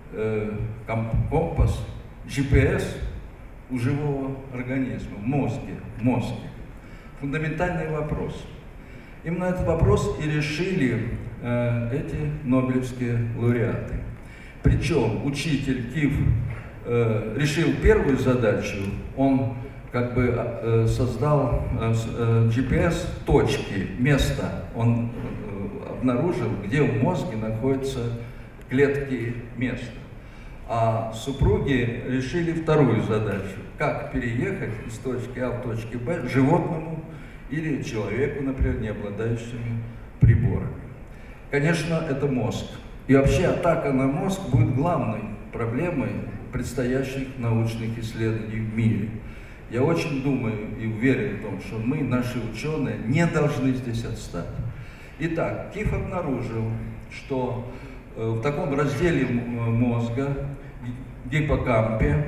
компас, GPS у живого организма, в мозге, фундаментальный вопрос. Именно этот вопрос и решили эти нобелевские лауреаты. Причем учитель Киф решил первую задачу, он как бы создал GPS-точки, место, он обнаружил, где в мозге находятся клетки места. А супруги решили вторую задачу, как переехать из точки А в точку Б животному или человеку, например, не обладающему приборами. Конечно, это мозг. И вообще атака на мозг будет главной проблемой предстоящих научных исследований в мире. Я очень думаю и уверен в том, что мы, наши ученые, не должны здесь отстать. Итак, Киф обнаружил, что в таком разделе мозга, гиппокампе,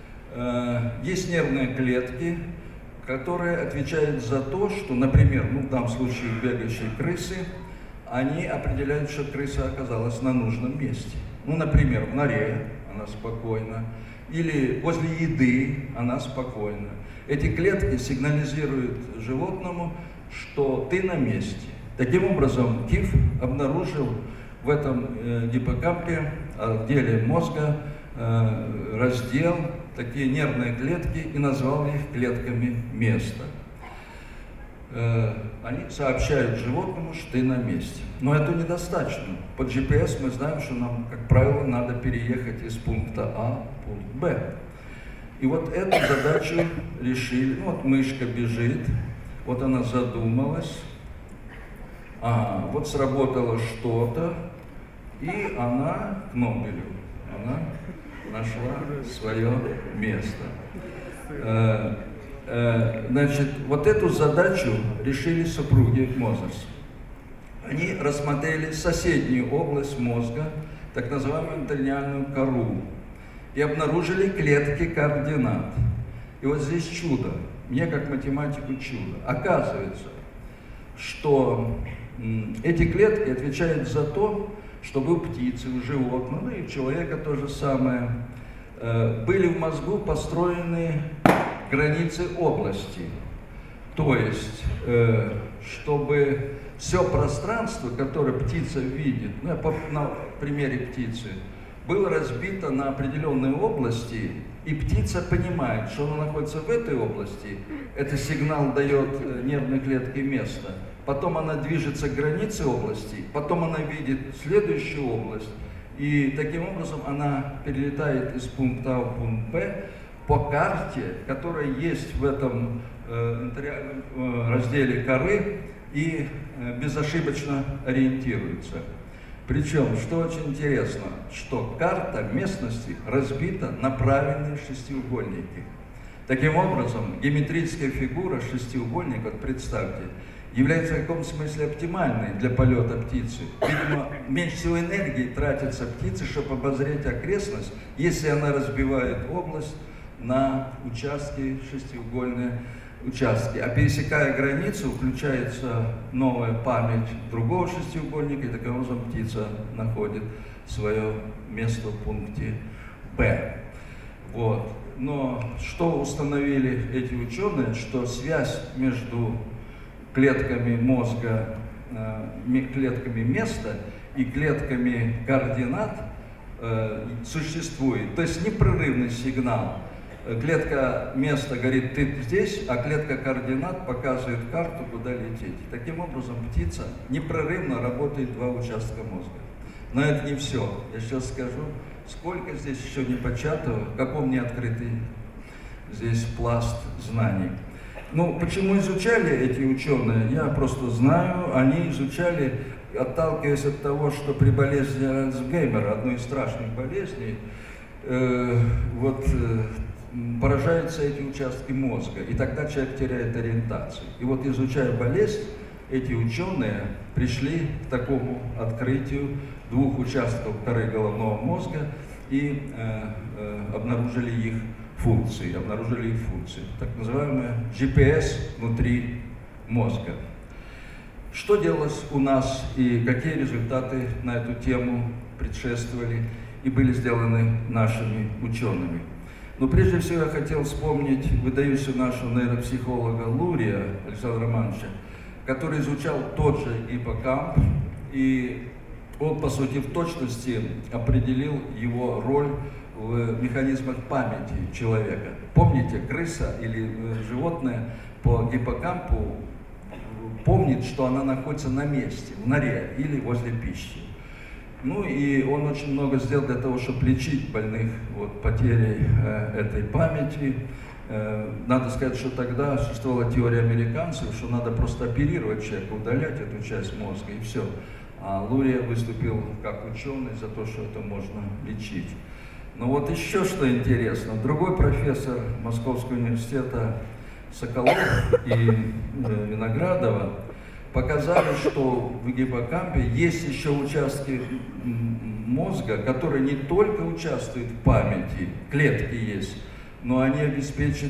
есть нервные клетки, которые отвечают за то, что, например, в данном случае бегающие крысы, они определяют, что крыса оказалась на нужном месте. Например, в норе она спокойна, или возле еды она спокойна. Эти клетки сигнализируют животному, что ты на месте. Таким образом, Киф обнаружил в этом гиппокампе, отделе мозга, раздел, такие нервные клетки, и назвал их клетками места. Они сообщают животному, что ты на месте. Но это недостаточно. По GPS мы знаем, что нам, как правило, надо переехать из пункта А в пункт Б. И вот эту задачу решили. Вот мышка бежит, вот она задумалась, вот сработало что-то, и она к Нобелю. Она нашла свое место. Значит, вот эту задачу решили супруги Мозерс. Они рассмотрели соседнюю область мозга, так называемую энтониальную кору, и обнаружили клетки координат. И вот здесь чудо. мне как математику чудо. Оказывается, что эти клетки отвечают за то, чтобы у птицы, у животных, ну и у человека то же самое, были в мозгу построены границы области. То есть, чтобы все пространство, которое птица видит, ну, на примере птицы, было разбито на определенные области, и птица понимает, что она находится в этой области, это сигнал дает нервной клетке место, потом она движется к границе области, потом она видит следующую область, и таким образом она перелетает из пункта А в пункт Б по карте, которая есть в этом интериальном разделе коры, и безошибочно ориентируется. Причем, что очень интересно, что карта местности разбита на правильные шестиугольники. Таким образом, геометрическая фигура шестиугольник, вот представьте, является в каком-то смысле оптимальной для полета птицы. Видимо, меньше всего энергии тратится птица, чтобы обозреть окрестность, если она разбивает область на участки, шестиугольные участки. А пересекая границу, включается новая память другого шестиугольника, и таким образом птица находит свое место в пункте Б. Вот. Но что установили эти ученые, что связь между клетками мозга, клетками места и клетками координат существует. То есть непрерывный сигнал. Клетка места говорит, ты здесь, а клетка координат показывает карту, куда лететь. Таким образом, птица непрерывно работает два участка мозга. Но это не все. Я сейчас скажу, сколько здесь еще не початого, в каком не открытый здесь пласт знаний. Ну, почему изучали эти ученые, я просто знаю. Они изучали, отталкиваясь от того, что при болезни Альцгеймера, одной из страшных болезней, поражаются эти участки мозга, и тогда человек теряет ориентацию. И вот, изучая болезнь, эти ученые пришли к такому открытию двух участков коры головного мозга и обнаружили их функции, так называемые GPS внутри мозга. Что делалось у нас и какие результаты на эту тему предшествовали и были сделаны нашими учеными? Но прежде всего я хотел вспомнить выдающегося нашего нейропсихолога Лурия Александра Романовича, который изучал тот же гиппокамп, и он, по сути, в точности определил его роль в механизмах памяти человека. Помните, крыса или животное по гиппокампу помнит, что она находится на месте, в норе или возле пищи. Ну и он очень много сделал для того, чтобы лечить больных потерей этой памяти. Надо сказать, что тогда существовала теория американцев, что надо просто оперировать человека, удалять эту часть мозга и все. А Лурия выступил как ученый за то, что это можно лечить. Но вот еще что интересно. Другой профессор Московского университета Соколов и Виноградова показали, что в гиппокампе есть еще участки мозга, которые не только участвуют в памяти, клетки есть, но они обеспечат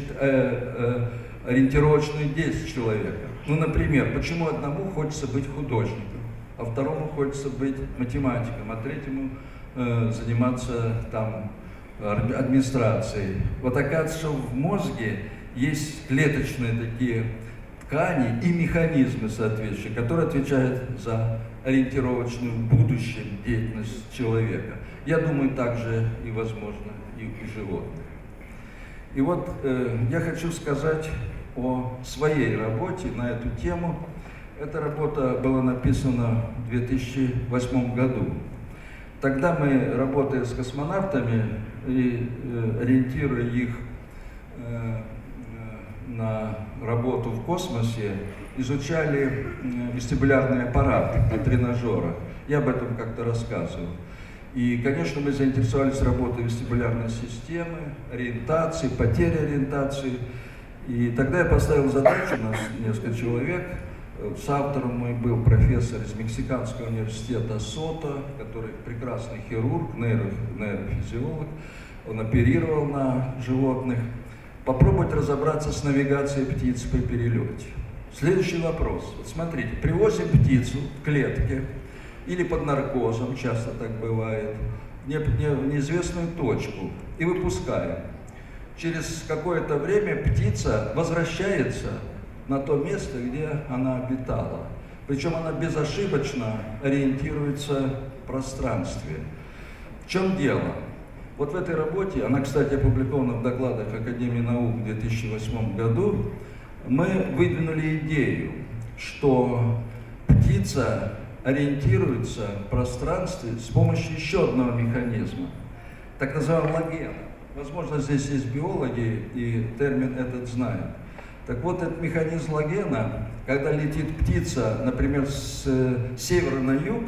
ориентировочную деятельность человека. Ну, например, почему одному хочется быть художником, а второму хочется быть математиком, а третьему заниматься там администрацией. Вот оказывается, что в мозге есть клеточные такие ткани и механизмы соответствующие, которые отвечают за ориентировочную в будущем деятельность человека. Я думаю, также и возможно и у животных. И вот я хочу сказать о своей работе на эту тему. Эта работа была написана в 2008 году. Тогда мы, работая с космонавтами и ориентируя их на работу в космосе, изучали вестибулярные аппараты на тренажерах. Я об этом как-то рассказывал. И, конечно, мы заинтересовались работой вестибулярной системы, ориентации, потери ориентации. И тогда я поставил задачу, у нас несколько человек, с автором мой был профессор из Мексиканского университета Сота, который прекрасный хирург, нейрофизиолог, он оперировал на животных. попробовать разобраться с навигацией птиц при перелете. Следующий вопрос. Вот смотрите, привозим птицу в клетке или под наркозом, часто так бывает, в неизвестную точку и выпускаем. Через какое-то время птица возвращается на то место, где она обитала. Причем она безошибочно ориентируется в пространстве. В чем дело? Вот в этой работе, она, кстати, опубликована в докладах Академии наук в 2008 году, мы выдвинули идею, что птица ориентируется в пространстве с помощью еще одного механизма, так называемого лагена. Возможно, здесь есть биологи, и термин этот знают. Так вот, этот механизм лагена, когда летит птица, например, с севера на юг,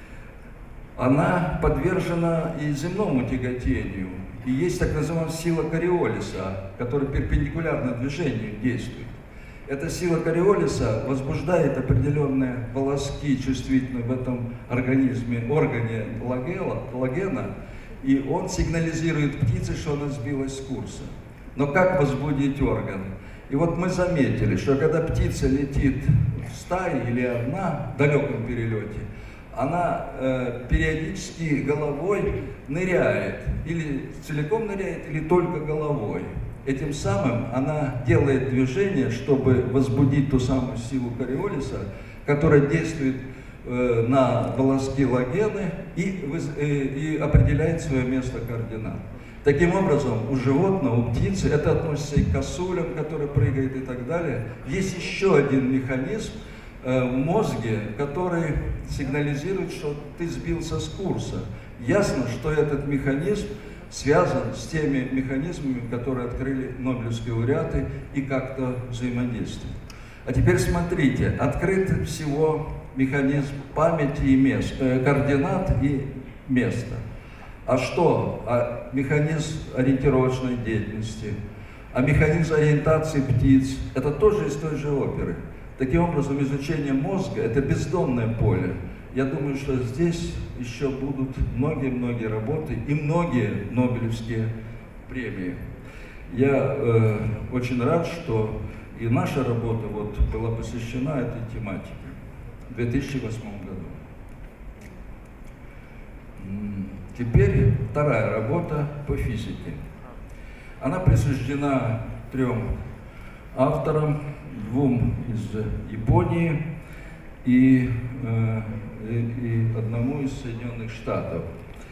она подвержена и земному тяготению. И есть так называемая сила Кориолиса, которая перпендикулярно движению действует. Эта сила Кориолиса возбуждает определенные волоски, чувствительные в этом органе лагена, и он сигнализирует птице, что она сбилась с курса. Но как возбудить орган? И вот мы заметили, что когда птица летит в стае или одна в далеком перелете, она периодически головой ныряет, или целиком ныряет, или только головой. Этим самым она делает движение, чтобы возбудить ту самую силу Кориолиса, которая действует на волоски лагены и определяет свое место координат. Таким образом, у животного, у птицы, это относится и к косулям, которые прыгают и так далее, есть еще один механизм в мозге, который сигнализирует, что ты сбился с курса. Ясно, что этот механизм связан с теми механизмами, которые открыли нобелевские лауреаты и как-то взаимодействуют. А теперь смотрите, открыт всего механизм памяти и координат и места. А что? А механизм ориентировочной деятельности, а механизм ориентации птиц – это тоже из той же оперы. Таким образом, изучение мозга – это бездонное поле. Я думаю, что здесь еще будут многие-многие работы и многие нобелевские премии. Я очень рад, что и наша работа была посвящена этой тематике в 2008 году. Теперь вторая работа по физике. Она присуждена 3 авторам, 2 из Японии и 1 из Соединенных Штатов.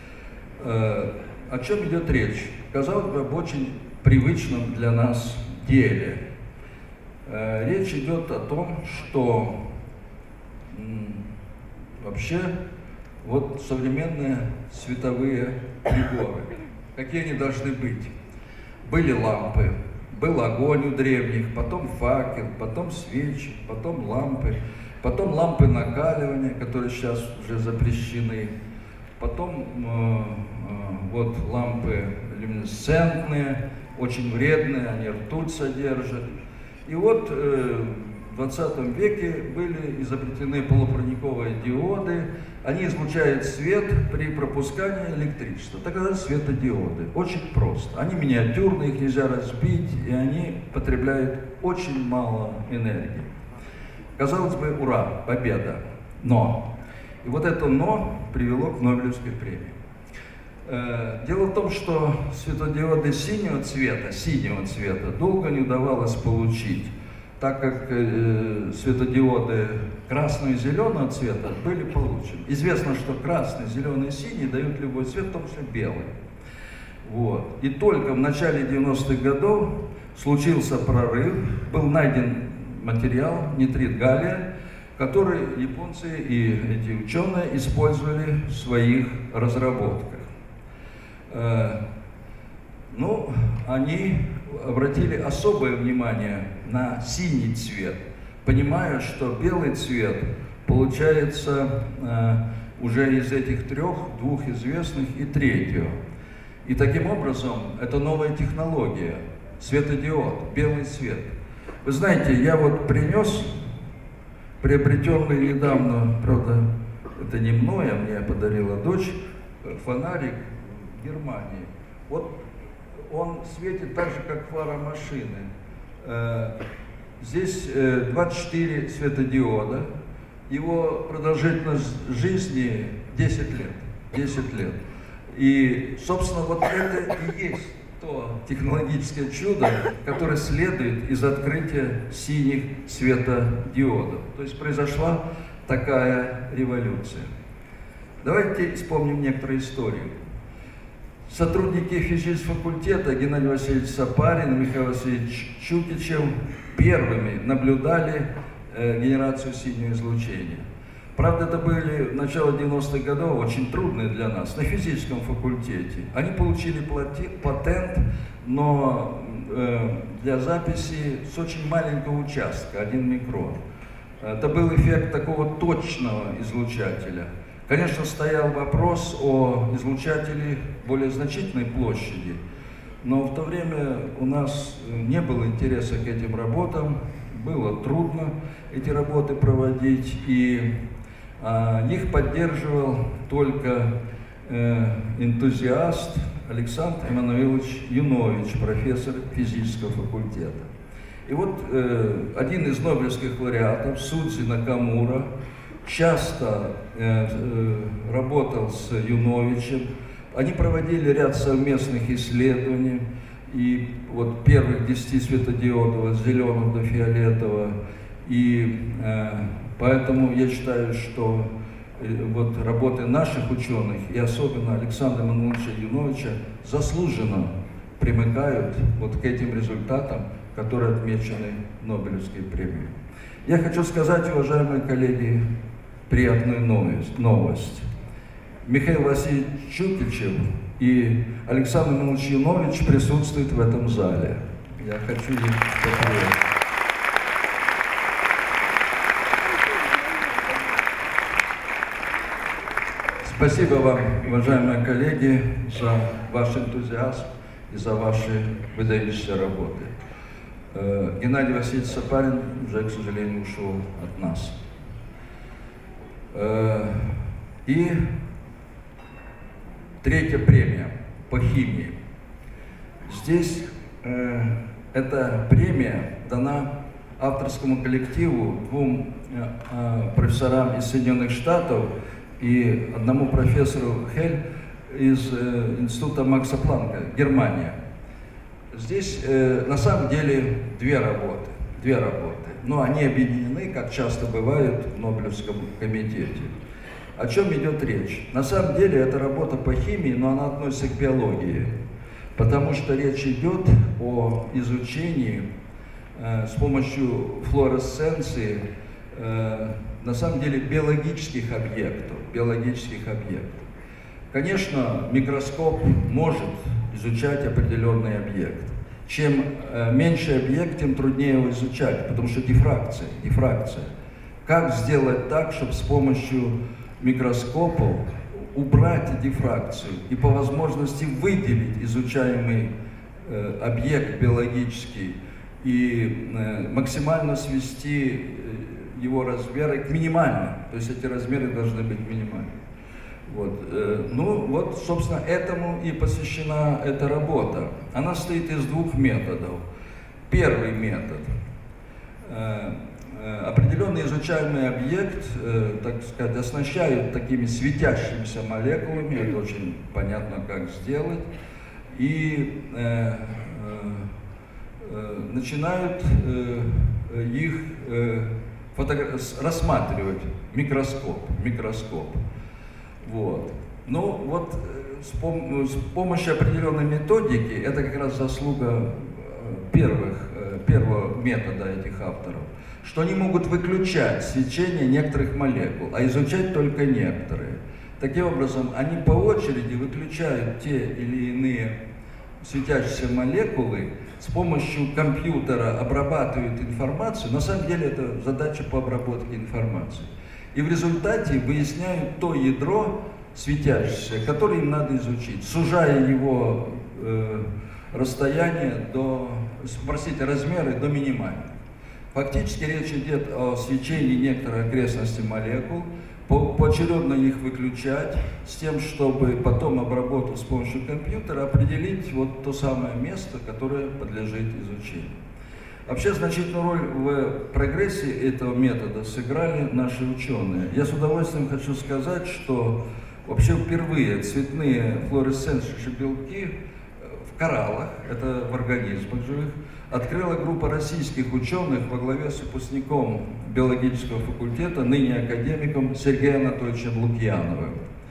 О чем идет речь? Казалось бы, об очень привычном для нас деле. Речь идет о том, что вообще вот современные световые приборы, какие они должны быть? Были лампы, был огонь у древних, потом факел, потом свечи, потом лампы накаливания, которые сейчас уже запрещены, потом вот лампы люминесцентные, очень вредные, они ртуть содержат. И вот в 20 веке были изобретены полупроводниковые диоды, они излучают свет при пропускании электричества. Так называются светодиоды. Очень просто. Они миниатюрные, их нельзя разбить, и они потребляют очень мало энергии. Казалось бы, ура, победа. Но. И вот это «но» привело к Нобелевской премии. Дело в том, что светодиоды синего цвета долго не удавалось получить, так как светодиоды красного и зеленого цвета были получены. Известно, что красный, зеленый и синий дают любой цвет, в том числе белый. Вот. И только в начале 90-х годов случился прорыв, был найден материал, нитрит галлия, который японцы и эти ученые использовали в своих разработках. Ну, они обратили особое внимание на синий цвет, понимая, что белый цвет получается уже из этих 3, 2 известных и 3. И таким образом, это новая технология, светодиод, белый цвет. Вы знаете, я вот принес приобретенный недавно, правда, это не мной, а мне подарила дочь, фонарик в Германии. Вот он светит так же, как фара машины. Здесь 24 светодиода. Его продолжительность жизни 10 лет. 10 лет. И, собственно, вот это и есть то технологическое чудо, которое следует из открытия синих светодиодов. То есть произошла такая революция. Давайте вспомним некоторые истории. Сотрудники физического факультета Геннадий Васильевич Сапарин и Михаил Васильевич Чукичев первыми наблюдали генерацию синего излучения. Правда, это были начало 90-х годов, очень трудные для нас, на физическом факультете. Они получили патент, но для записи с очень маленького участка, 1 микрон. Это был эффект такого точного излучателя. Конечно, стоял вопрос о излучателе более значительной площади, но в то время у нас не было интереса к этим работам, было трудно эти работы проводить, и их поддерживал только энтузиаст Александр Эммануилович Юнович, профессор физического факультета. И вот один из нобелевских лауреатов, Судзи Накамура, часто работал с Юновичем. Они проводили ряд совместных исследований, и вот первых 10 светодиодов от зеленого до фиолетового. И поэтому я считаю, что вот работы наших ученых, и особенно Александра Эммануиловича Юновича, заслуженно примыкают вот к этим результатам, которые отмечены Нобелевской премией. Я хочу сказать, уважаемые коллеги, приятную новость. Михаил Васильевич Чукичев и Александр Эммануилович Юнович присутствуют в этом зале. Я хочу их поприветствовать. Спасибо вам, уважаемые коллеги, за ваш энтузиазм и за ваши выдающиеся работы. Геннадий Васильевич Сапарин уже, к сожалению, ушел от нас. И третья премия по химии. Здесь эта премия дана авторскому коллективу, 2 профессорам из Соединенных Штатов и одному профессору Хель из Института Макса Планка, Германия. Здесь на самом деле две работы, но они объединены, как часто бывает в Нобелевском комитете. О чем идет речь? На самом деле это работа по химии, но она относится к биологии, потому что речь идет о изучении с помощью флуоресценции на самом деле биологических объектов. Конечно, микроскоп может изучать определенный объект. Чем меньше объект, тем труднее его изучать, потому что дифракция. Как сделать так, чтобы с помощью микроскопов убрать дифракцию и по возможности выделить изучаемый объект биологический и максимально свести его размеры к минимальным, то есть эти размеры должны быть минимальны. Вот. Ну вот, собственно, этому и посвящена эта работа. Она состоит из 2 методов. Первый метод. Определенный изучаемый объект, так сказать, оснащают такими светящимися молекулами, это очень понятно, как сделать, и начинают их рассматривать микроскоп. Вот. Ну вот с помощью определенной методики, это как раз заслуга первого метода этих авторов, что они могут выключать свечение некоторых молекул, а изучать только некоторые. Таким образом, они по очереди выключают те или иные светящиеся молекулы, с помощью компьютера обрабатывают информацию. На самом деле это задача по обработке информации. И в результате выясняют то ядро светящееся, которое им надо изучить, сужая его расстояние размеры до минимальных. Фактически речь идет о свечении некоторых окрестностей молекул, поочередно их выключать, с тем, чтобы потом, обработав с помощью компьютера, определить вот то самое место, которое подлежит изучению. Вообще значительную роль в прогрессе этого метода сыграли наши ученые. Я с удовольствием хочу сказать, что вообще впервые цветные флуоресцентные белки в кораллах, это в организмах живых, открыла группа российских ученых во главе с выпускником биологического факультета, ныне академиком Сергеем Анатольевичем Лукьяновым.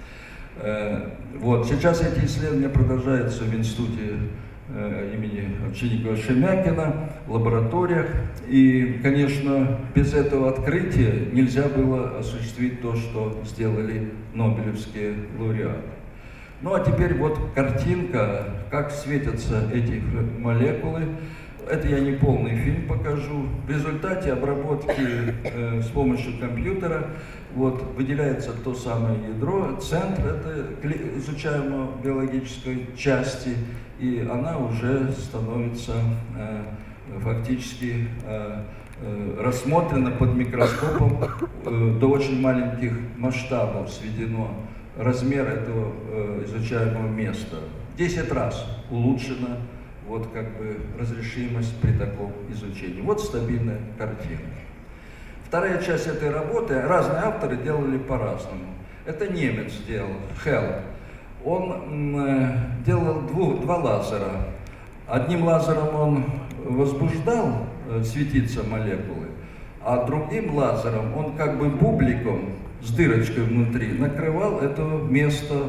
Вот. Сейчас эти исследования продолжаются в институте имени Овчинникова-Шемякина, в лабораториях. И, конечно, без этого открытия нельзя было осуществить то, что сделали нобелевские лауреаты. Ну а теперь вот картинка, как светятся эти молекулы. Это я не полный фильм покажу. В результате обработки с помощью компьютера вот, выделяется то самое ядро, центр это изучаемой биологической части, и она уже становится фактически рассмотрена под микроскопом, до очень маленьких масштабов сведено размер этого изучаемого места. 10 раз улучшена вот как бы разрешимость при таком изучении. Вот стабильная картина. Вторая часть этой работы, разные авторы делали по-разному. Это немец делал, Хелл. Он делал два лазера. Одним лазером он возбуждал светиться молекулы, а другим лазером он как бы бубликом с дырочкой внутри накрывал это место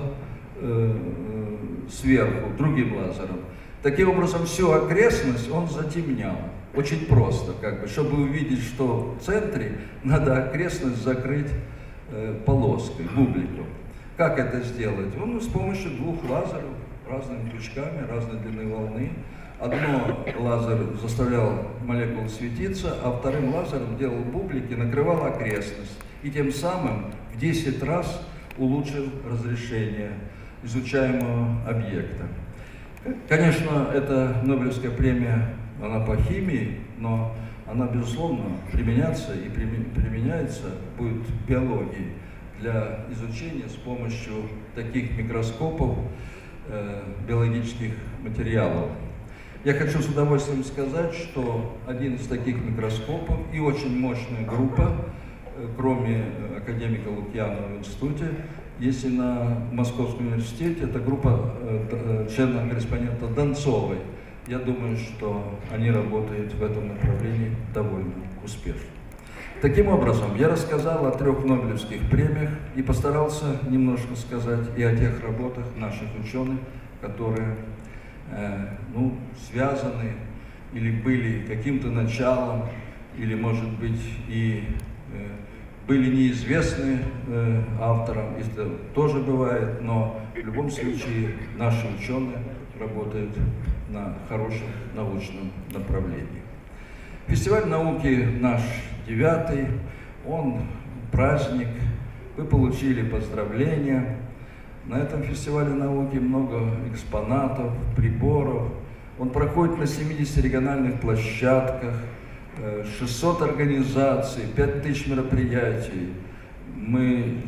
сверху, другим лазером. Таким образом, всю окрестность он затемнял. Очень просто, как бы, чтобы увидеть, что в центре надо окрестность закрыть полоской, бубликом. Как это сделать? Он с помощью двух лазеров, разными пучками, разной длины волны. Одно лазер заставлял молекулу светиться, а вторым лазером делал бублики, накрывал окрестность. И тем самым в 10 раз улучшил разрешение изучаемого объекта. Конечно, эта Нобелевская премия, она по химии, но она, безусловно, применяться и применяется будет в биологии для изучения с помощью таких микроскопов биологических материалов. Я хочу с удовольствием сказать, что один из таких микроскопов и очень мощная группа, кроме академика Лукьянова в институте, есть и на Московском университете, это группа члена-корреспондента Донцовой. Я думаю, что они работают в этом направлении довольно успешно. Таким образом, я рассказал о 3 Нобелевских премиях и постарался немножко сказать и о тех работах наших ученых, которые связаны или были каким-то началом, или, может быть, и были неизвестны авторам, это тоже бывает, но в любом случае наши ученые работают на хорошем научном направлении. Фестиваль науки наш 9-й, он праздник, вы получили поздравления. На этом фестивале науки много экспонатов, приборов. Он проходит на 70 региональных площадках, 600 организаций, 5000 мероприятий. Мы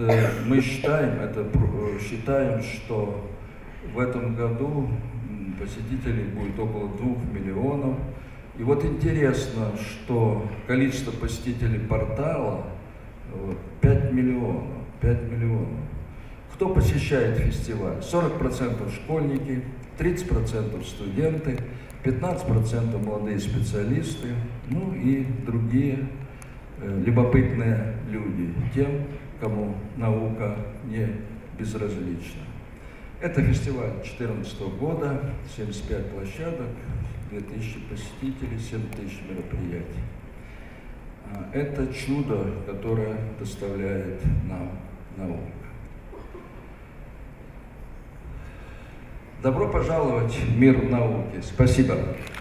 считаем, что в этом году посетителей будет около 2 миллионов. И вот интересно, что количество посетителей портала 5 миллионов. 5 миллионов. Кто посещает фестиваль? 40% школьники, 30% студенты, 15% молодые специалисты, ну и другие любопытные люди, тем, кому наука не безразлична. Это фестиваль 2014 года, 75 площадок, 2000 посетителей, 7000 мероприятий. Это чудо, которое доставляет нам наука. Добро пожаловать в мир науки. Спасибо.